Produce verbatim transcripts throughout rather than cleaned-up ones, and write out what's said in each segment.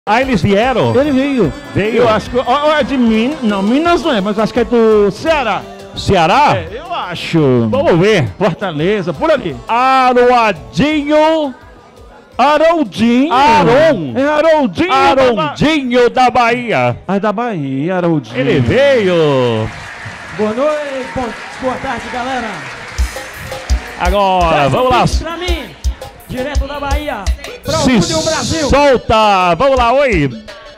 Ah, eles vieram? Ele veio. Veio? Eu acho que... Ou é de Minas... Não, Minas não é, mas acho que é do Ceará. Ceará? É, eu acho. Vamos ver. Fortaleza, por ali. Aroadinho. Haroldinho. Aron. É Haroldinho. Arondinho da Bahia. Ah, da Bahia, Haroldinho. Ele veio. Boa noite, bom, boa tarde, galera. Agora, Faz vamos um lá. pix pra mim, direto da Bahia, pra o Se mundo e o Brasil. solta. Vamos lá, oi.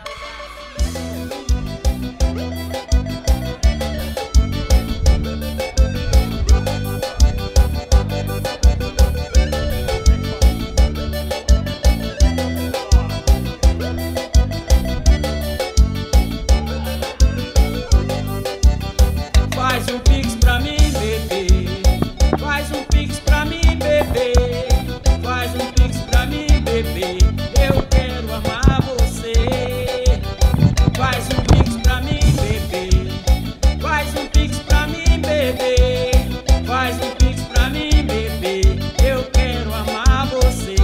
Faz um pix pra mim, bebê. Faz um pix pra mim, bebê. Faz um pix pra mim, bebê. Eu quero amar você. Faz um pix pra mim, bebê. Faz um pix pra mim, bebê. Faz um pix pra mim, bebê. Eu quero amar você.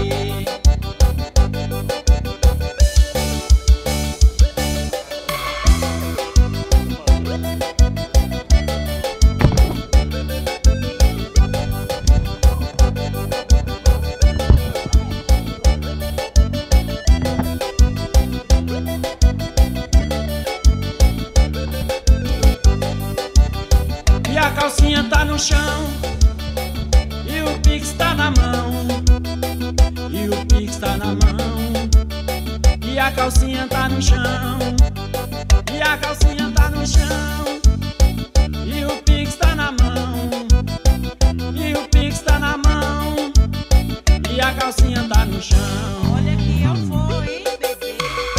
E a calcinha tá no chão, e o pix tá na mão, e o pix tá na mão, e a calcinha tá no chão, e a calcinha tá no chão, e o pix tá na mão, e o pix tá na mão, e a calcinha tá no chão. Olha que eu vou, hein, bebê.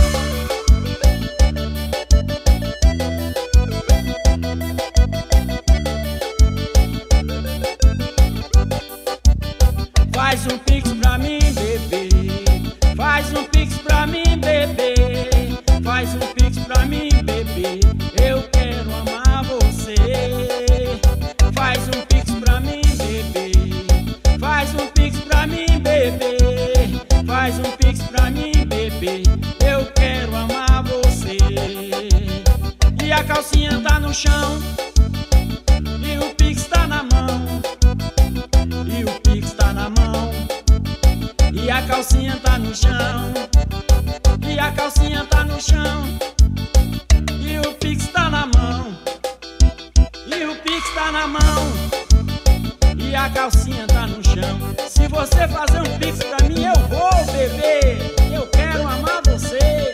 Faz um pix pra mim, bebê. Faz um pix pra mim, bebê. Faz um pix pra mim, bebê. Eu quero amar você. Faz um pix pra mim, bebê. Faz um pix pra mim, bebê. Faz um pix pra mim, bebê. Eu quero amar você. E a calcinha tá no chão, e o pix tá na mão, e o pix tá na mão, e a calcinha tá no chão, e a calcinha tá no chão, e o pix tá na mão, e o pix tá na mão, e a calcinha tá no chão. Se você fazer um pix pra mim, eu vou, bebê. Eu quero amar você.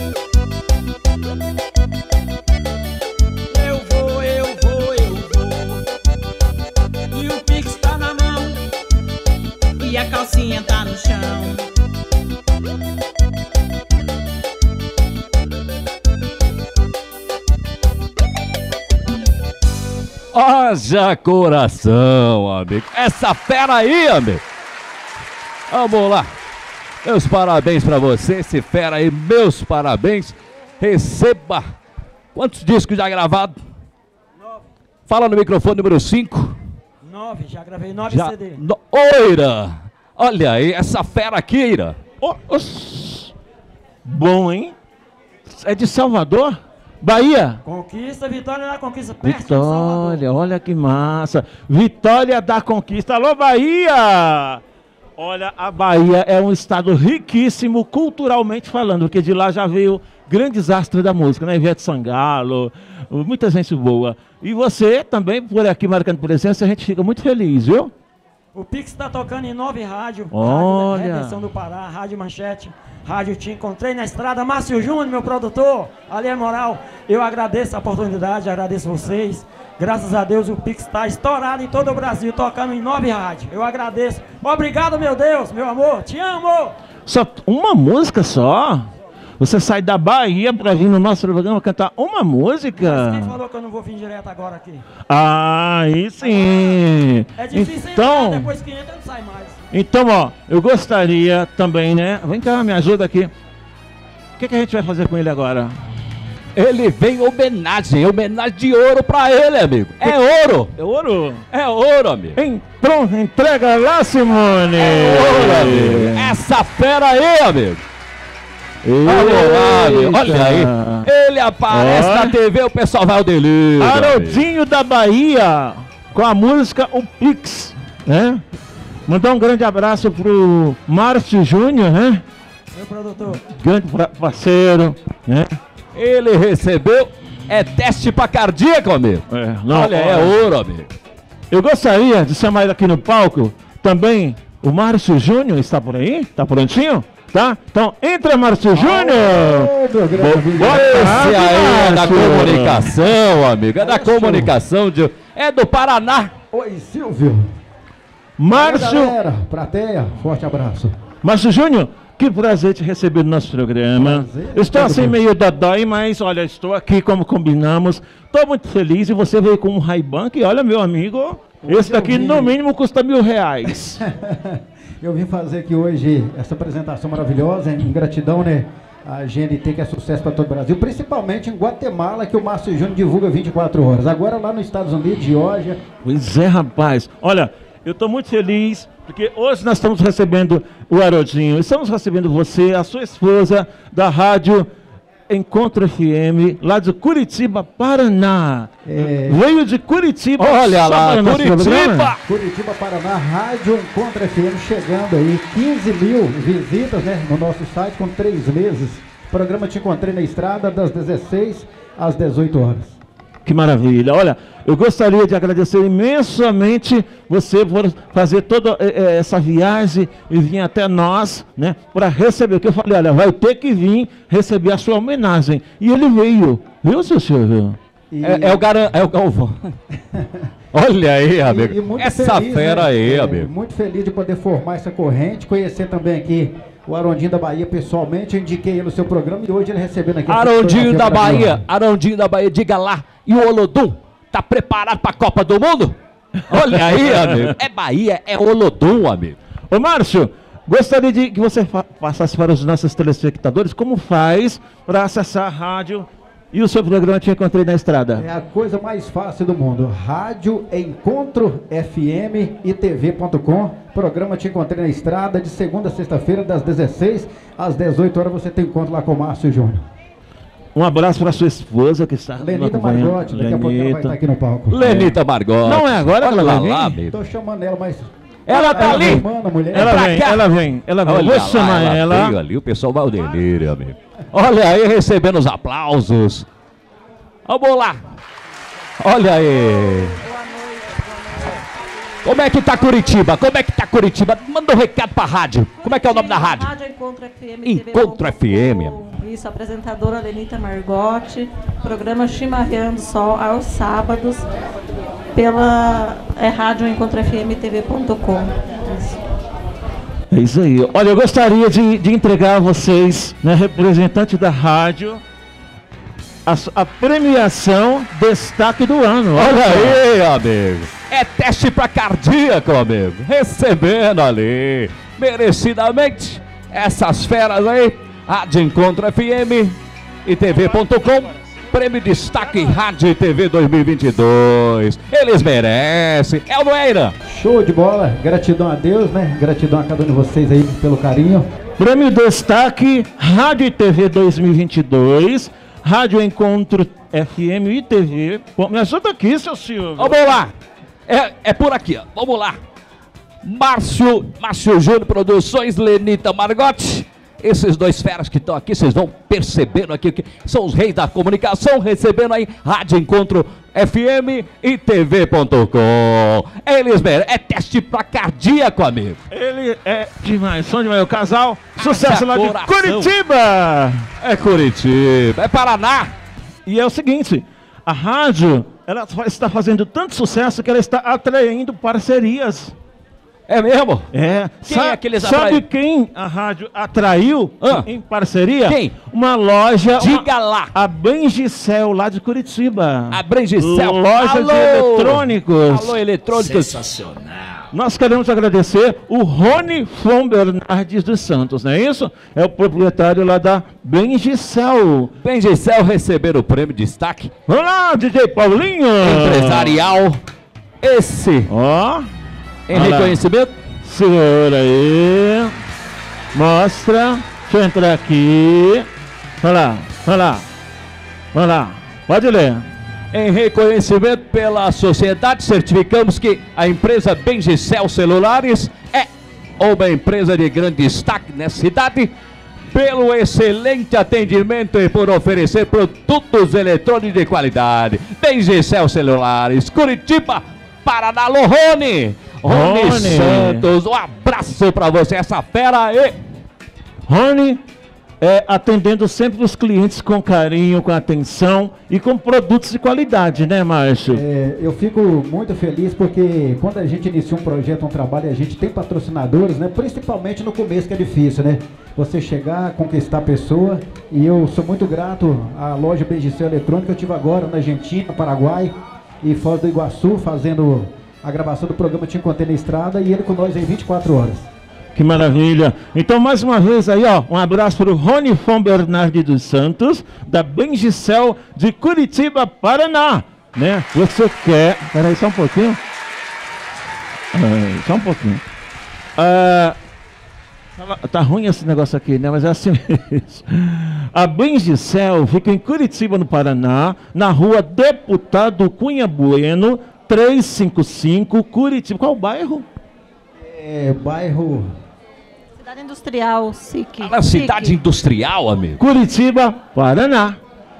Eu vou, eu vou, eu vou. E o pix tá na mão, E a calcinha tá no chão. Haja coração, amigo. Essa fera aí, amigo. Vamos lá. Meus parabéns pra você, esse fera aí. Meus parabéns. Receba. Quantos discos já gravados? nove. Fala no microfone número cinco. Nove, já gravei nove Já. C D. No... Oira. Olha aí, essa fera aqui, Ira. Ô, oss. Bom, hein? É de Salvador? Bahia? Conquista, Vitória da Conquista, perto de Salvador. Vitória, olha que massa. Vitória da Conquista. Alô, Bahia! Olha, a Bahia é um estado riquíssimo culturalmente falando, porque de lá já veio grandes astros da música, né? Ivete Sangalo, muita gente boa. E você também, por aqui marcando presença, a gente fica muito feliz, viu? O Pix tá tocando em nove rádios. Olha. Rádio da Redenção do Pará, Rádio Manchete, Rádio Te Encontrei na Estrada, Márcio Júnior, meu produtor, ali é moral. Eu agradeço a oportunidade, agradeço vocês. Graças a Deus o Pix está estourado em todo o Brasil, tocando em nove rádios. Eu agradeço. Obrigado, meu Deus, meu amor, te amo! Só uma música só? Você sai da Bahia pra vir no nosso programa cantar uma música? Quem falou que eu não vou vir direto agora aqui? Ah, aí sim! É difícil então, entrar, depois que entra não sai mais. Então, ó, eu gostaria também, né? Vem cá, me ajuda aqui. O que, que a gente vai fazer com ele agora? Ele vem homenagem, homenagem de ouro pra ele, amigo. É ouro, É ouro? é ouro, amigo. Entrou, entrega lá, Simone! É ouro, amigo. Essa fera aí, amigo. Vamos lá, meu. Olha aí. Ele aparece Olha. na T V, o pessoal vai ao delírio. Haroldinho da Bahia, com a música O Pix, né? Mandar um grande abraço pro Márcio Júnior, né? Meu produtor. Grande pra- parceiro, né? Ele recebeu, é teste pra cardíaco, amigo. É, não, Olha, é ouro, amigo. Eu gostaria de chamar ele aqui no palco também. O Márcio Júnior está por aí? Tá prontinho? Tá? Então, entra, Márcio Júnior! Boa Esse tarde, aí é da Márcio. comunicação, amigo. É da comunicação, de... é do Paraná. Oi, Silvio. Márcio, Oi, galera, plateia, forte abraço. Márcio Júnior, que prazer te receber no nosso programa. Prazer, Eu estou todo assim mundo. meio dodói, mas olha, estou aqui como combinamos. Estou muito feliz e você veio com um Ray-Ban que, olha, meu amigo, esse daqui eu vi. no mínimo custa mil reais. Eu vim fazer aqui hoje essa apresentação maravilhosa, em gratidão, né? A G N T, que é sucesso para todo o Brasil, principalmente em Guatemala, que o Márcio Júnior divulga vinte e quatro horas. Agora lá nos Estados Unidos, Geórgia. Pois é, rapaz. Olha, eu estou muito feliz porque hoje nós estamos recebendo o Haroldinho. Estamos recebendo você, a sua esposa, da rádio Encontro F M, lá de Curitiba, Paraná. É. Veio de Curitiba. Olha só lá, para o nosso programa. Curitiba. Curitiba, Paraná, Rádio Encontro F M chegando aí, quinze mil visitas, né, no nosso site com três meses. O programa Te Encontrei na Estrada, das dezesseis às dezoito horas. Que maravilha. Olha, eu gostaria de agradecer imensamente você por fazer toda eh, eh, essa viagem e vir até nós, né, para receber. Que eu falei, olha, vai ter que vir receber a sua homenagem. E ele veio, viu, seu Silvio? E- É, é o garan... é o Galvão. Olha aí, amigo. E- e muito Essa feliz, fera né? aí, É, amigo. Muito feliz de poder formar essa corrente, conhecer também aqui o Arondinho da Bahia pessoalmente. Eu indiquei ele no seu programa e hoje ele recebendo aqui. essa Arondinho fotografia da Bahia, maravilhosa. Arondinho da Bahia, diga lá. E o Olodum, tá preparado pra Copa do Mundo? Olha aí, amigo. É Bahia, é Olodum, amigo. Ô, Márcio, gostaria de que você fa- passasse para os nossos telespectadores como faz para acessar a rádio e o seu programa Te Encontrei na Estrada. É a coisa mais fácil do mundo. Rádio Encontro F M e T V ponto com. Programa Te Encontrei na Estrada, de segunda a sexta-feira, das dezesseis às dezoito horas. Você tem encontro lá com o Márcio Júnior. Um abraço para sua esposa que está nos Lenita acompanhando. Margotti, daqui a pouco ela vai Lenita. estar aqui no palco. Lenita Margot. Não é agora que Olha ela vai vir? lá, amigo. Tô chamando ela, mas. Ela tá ali. Irmã, mulher. Ela pra vem, cá. ela vem, ela vem. Olha Vou lá, chamar ela. veio ali, o pessoal vai ao delírio, amigo. Olha aí, recebendo os aplausos. Vamos lá. Olha aí. Como é que tá Curitiba? Como é que tá Curitiba? Manda um recado pra rádio. Como é que é o nome da rádio? Rádio Encontro F M. Encontro F M. Isso, apresentadora Lenita Margotti. Programa Chimarreando Sol aos sábados pela é, Rádio Encontro F M T V ponto com. Isso. É isso aí. Olha, eu gostaria de, de entregar a vocês, né, representante da rádio, a, s- a premiação Destaque do Ano. Olha só. aí, amigo. É teste pra cardíaco, amigo. Recebendo ali, merecidamente, essas feras aí. Rádio Encontro F M e T V ponto com. Prêmio Destaque Rádio e T V dois mil e vinte e dois. Eles merecem. É o Noeira. Show de bola. Gratidão a Deus, né? Gratidão a cada um de vocês aí pelo carinho. Prêmio Destaque Rádio e T V dois mil e vinte e dois. Rádio Encontro F M e T V. Pô, me ajuda aqui, seu Silvio. Vamos lá. É, é por aqui, ó. Vamos lá. Márcio, Márcio Júnior Produções, Lenita Margotti. Esses dois feras que estão aqui, vocês vão percebendo aqui que são os reis da comunicação, recebendo aí Rádio Encontro F M e T V ponto com. Eles merecem. É teste pra cardíaco, amigo. Ele é demais, som demais. O casal, sucesso lá de coração. Curitiba. É Curitiba, é Paraná. E é o seguinte, a rádio, ela fa- está fazendo tanto sucesso que ela está atraindo parcerias. É mesmo? É. Quem Sa- é que eles sabe atraem? quem a rádio atraiu Ah. em parceria? Quem? Uma loja. Diga uma- lá. A Bengicel, lá de Curitiba. A Brangicel. Loja de Alô. eletrônicos. Alô, eletrônicos. Nós queremos agradecer o Rony From Bernardes dos Santos, não é isso? É o proprietário lá da Bengicel. Brangicel receber o prêmio Destaque Vamos lá, D J Paulinho. Empresarial. Esse Ó, em Olha lá. reconhecimento. segura aí. Mostra. Deixa eu entrar aqui. Vai lá, vai lá. Vai lá, pode ler. Em reconhecimento pela sociedade, certificamos que a empresa Bengicel Celulares é uma empresa de grande destaque nessa cidade pelo excelente atendimento e por oferecer produtos eletrônicos de qualidade. Bengicel Celulares, Curitiba, Paraná. Alô, Rony! Rony, Rony Santos, um abraço pra você, essa fera aí. Rony, é, atendendo sempre os clientes com carinho, com atenção e com produtos de qualidade, né, Márcio? É, eu fico muito feliz porque quando a gente inicia um projeto, um trabalho, a gente tem patrocinadores, né? Principalmente no começo, que é difícil, né? Você chegar, conquistar a pessoa. E eu sou muito grato à loja Bengicel Eletrônica. Eu estive agora na Argentina, Paraguai e Foz do Iguaçu, fazendo a gravação do programa Te Encontrei na Estrada, e ele com nós em vinte e quatro horas. Que maravilha. Então, mais uma vez aí, ó, um abraço para o Rony Fon Bernardi dos Santos, da Bengicel de Curitiba, Paraná, né? Você quer... Peraí, só um pouquinho. Ah, só um pouquinho. Ah, tá ruim esse negócio aqui, né? Mas é assim mesmo. A Bengicel fica em Curitiba, no Paraná, na rua Deputado Cunha Bueno, trezentos e cinquenta e cinco, Curitiba. Qual o bairro? É, bairro... Cidade Industrial, S I C. Na cidade industrial, amigo. Curitiba, Paraná.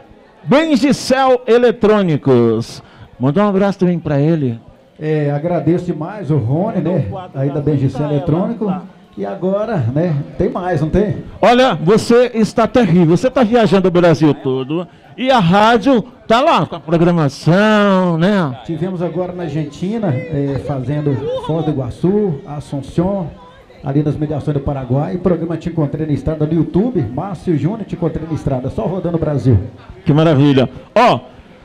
Bengicel Eletrônicos. Mandar um abraço também para ele. É, agradeço demais o Rony, né? Aí da Bengicel Eletrônico. E agora, né? Tem mais, não tem? Olha, você está terrível. Você está viajando o Brasil todo. E a rádio tá lá com a programação, né? Tivemos agora na Argentina, é, fazendo Foz do Iguaçu, Assunção, ali nas mediações do Paraguai. O programa Te Encontrei na Estrada no YouTube. Márcio Júnior, Te Encontrei na Estrada. Só rodando o Brasil. Que maravilha. Ó,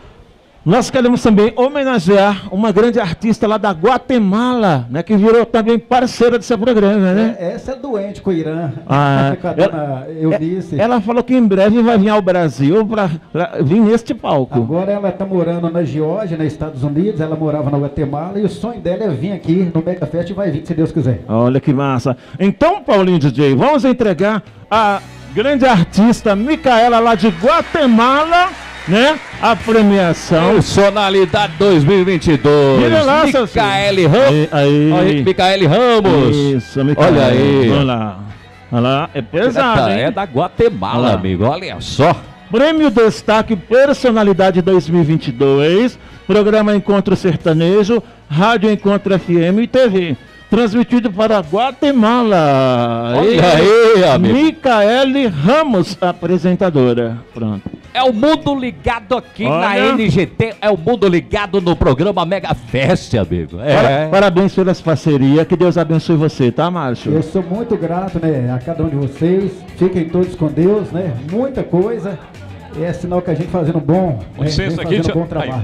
nós queremos também homenagear uma grande artista lá da Guatemala, né? Que virou também parceira desse programa, né? É, essa é doente com o Irã. Ah, com a dona Eunice. Ela falou que em breve vai vir ao Brasil para vir neste palco. Agora ela está morando na Geórgia, nos Estados Unidos. Ela morava na Guatemala e o sonho dela é vir aqui no Mega Fest e vai vir, se Deus quiser. Olha que massa. Então, Paulinho D J, vamos entregar a grande artista Micaela lá de Guatemala, né? A premiação. Personalidade dois mil e vinte e dois. Micaele Ramos. Aí, aí. Micaele Ramos. Isso, Micaele. Olha aí. Olha lá. Olha lá. É pesado, é, hein? é da Guatemala, Olha amigo. Olha só. Prêmio Destaque Personalidade dois mil e vinte e dois. Programa Encontro Sertanejo, Rádio Encontro F M e T V. Transmitido para Guatemala. Olha aí, amigo. Micaele Ramos, apresentadora. Pronto. É o mundo ligado aqui Olha. na N G T, é o mundo ligado no programa Mega Fest, amigo. É. Para- Parabéns pela parceria, que Deus abençoe você, tá, Márcio? Eu sou muito grato, né, a cada um de vocês. Fiquem todos com Deus, né? Muita coisa. É sinal que a gente fazendo bom, né? Licença vem aqui, fazendo tia- bom trabalho.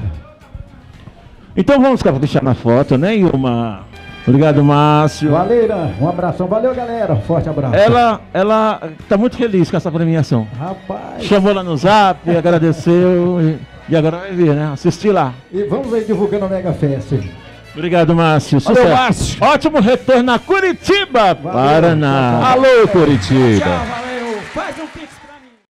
Então vamos deixar na foto, né, Ilma? Obrigado, Márcio. Valeu, Irã. Um abração. Valeu, galera. Forte abraço. Ela, ela tá muito feliz com essa premiação. Rapaz. Chamou lá no zap, agradeceu e, e agora vai ver, né? Assistir lá. E vamos aí divulgando o Mega Fest. Obrigado, Márcio. Valeu, Sucesso. Márcio. Ótimo retorno a Curitiba, Valeu. Paraná. Alô, Curitiba. Tchau, valeu. Faz um pix